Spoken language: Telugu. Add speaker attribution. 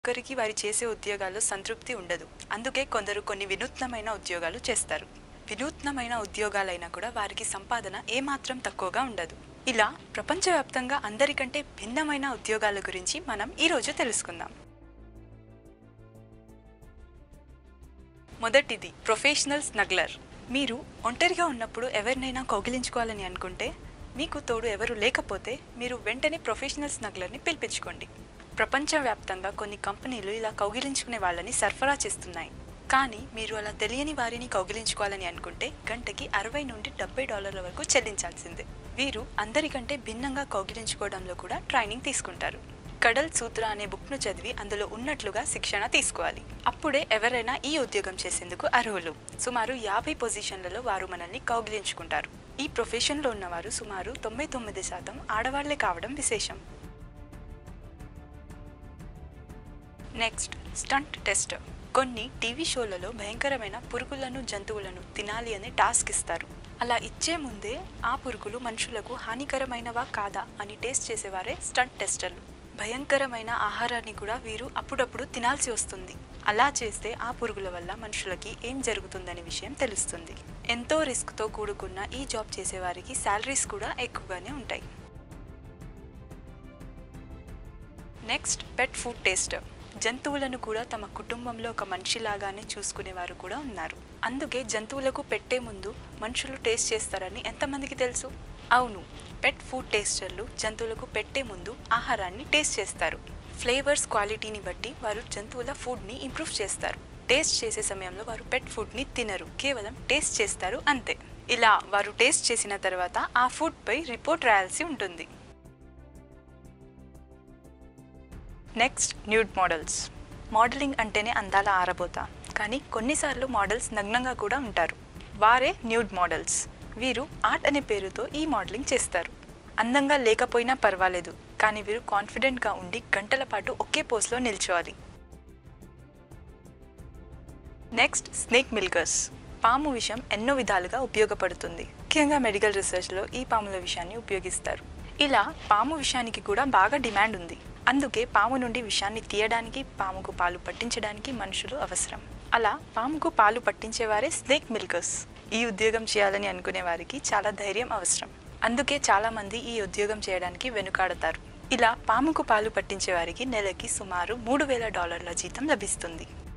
Speaker 1: ఒకరికి వారి చేసే ఉద్యోగాల్లో సంతృప్తి ఉండదు. అందుకే కొందరు కొన్ని వినూత్నమైన ఉద్యోగాలు చేస్తారు. వినూత్నమైన ఉద్యోగాలైనా కూడా వారికి సంపాదన ఏమాత్రం తక్కువగా ఉండదు. ఇలా ప్రపంచవ్యాప్తంగా అందరికంటే భిన్నమైన ఉద్యోగాల గురించి మనం ఈరోజు తెలుసుకుందాం. మొదటిది ప్రొఫెషనల్ స్నగ్లర్. మీరు ఒంటరిగా ఉన్నప్పుడు ఎవరినైనా కౌగిలించుకోవాలని అనుకుంటే, మీకు తోడు ఎవరు లేకపోతే మీరు వెంటనే ప్రొఫెషనల్ స్నగ్లర్ని పిలిపించుకోండి. ప్రపంచవ్యాప్తంగా కొన్ని కంపెనీలు ఇలా కౌగిలించుకునే వాళ్ళని సరఫరా చేస్తున్నాయి. కానీ మీరు అలా తెలియని వారిని కౌగిలించుకోవాలని అనుకుంటే గంటకి $60 నుండి $70 వరకు చెల్లించాల్సిందే. వీరు అందరికంటే భిన్నంగా కౌగిలించుకోవడంలో కూడా ట్రైనింగ్ తీసుకుంటారు. కడల్ సూత్ర అనే బుక్ను చదివి అందులో ఉన్నట్లుగా శిక్షణ తీసుకోవాలి. అప్పుడే ఎవరైనా ఈ ఉద్యోగం చేసేందుకు అర్హులు. సుమారు 50 పొజిషన్లలో వారు మనల్ని కౌగిలించుకుంటారు. ఈ ప్రొఫెషన్లో ఉన్నవారు సుమారు 99% ఆడవాళ్లే కావడం విశేషం. Next, stunt tester. కొన్ని టీవీ షోలలో భయంకరమైన పురుగులను, జంతువులను తినాలి అనే టాస్క్ ఇస్తారు. అలా ఇచ్చే ముందే ఆ పురుగులు మనుషులకు హానికరమైనవా కాదా అని టేస్ట్ చేసేవారే స్టంట్ టెస్టర్లు. భయంకరమైన ఆహారాన్ని కూడా వీరు అప్పుడప్పుడు తినాల్సి వస్తుంది. అలా చేస్తే ఆ పురుగుల వల్ల మనుషులకి ఏం జరుగుతుందనే విషయం తెలుస్తుంది. ఎంతో రిస్క్తో కూడుకున్న ఈ జాబ్ చేసేవారికి శాలరీస్ కూడా ఎక్కువగానే ఉంటాయి. Next, pet food taster. జంతువులను కూడా తమ కుటుంబంలో ఒక మనిషిలాగానే చూసుకునేవారు కూడా ఉన్నారు. అందుకే జంతువులకు పెట్టే ముందు మనుషులు టేస్ట్ చేస్తారని ఎంతమందికి తెలుసు? అవును, పెట్ ఫుడ్ టేస్టర్లు జంతువులకు పెట్టే ముందు ఆహారాన్ని టేస్ట్ చేస్తారు. ఫ్లేవర్స్ క్వాలిటీని బట్టి వారు జంతువుల ఫుడ్ని ఇంప్రూవ్ చేస్తారు. టేస్ట్ చేసే సమయంలో వారు పెట్ ఫుడ్ని తినరు, కేవలం టేస్ట్ చేస్తారు అంతే. ఇలా వారు టేస్ట్ చేసిన తర్వాత ఆ ఫుడ్పై రిపోర్ట్ రాయాల్సి ఉంటుంది. Next, nude models. మోడలింగ్ అంటేనే అందాల ఆరబోత, కానీ కొన్నిసార్లు మోడల్స్ నగ్నంగా కూడా ఉంటారు. వారే న్యూడ్ మోడల్స్. వీరు ఆర్ట్ అనే పేరుతో ఈ మోడలింగ్ చేస్తారు. అందంగా లేకపోయినా పర్వాలేదు, కానీ వీరు కాన్ఫిడెంట్గా ఉండి గంటల పాటు ఒకే పోస్లో నిల్చోవాలి. Next, snake milkers. పాము విషం ఎన్నో విధాలుగా ఉపయోగపడుతుంది. ముఖ్యంగా మెడికల్ రీసెర్చ్లో ఈ పాముల విషాన్ని ఉపయోగిస్తారు. ఇలా పాము విషానికి కూడా బాగా డిమాండ్ ఉంది. అందుకే పాము నుండి విషాన్ని తీయడానికి, పాముకు పాలు పట్టించడానికి మనుషులు అవసరం. అలా పాముకు పాలు పట్టించేవారే స్నేక్ మిల్కర్స్. ఈ ఉద్యోగం చేయాలని అనుకునే వారికి చాలా ధైర్యం అవసరం. అందుకే చాలామంది ఈ ఉద్యోగం చేయడానికి వెనుకాడతారు. ఇలా పాముకు పాలు పట్టించే వారికి నెలకి సుమారు $3000 జీతం లభిస్తుంది.